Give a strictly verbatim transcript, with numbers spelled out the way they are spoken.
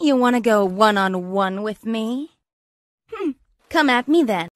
You want to go one-on-one with me? Hm, come at me then.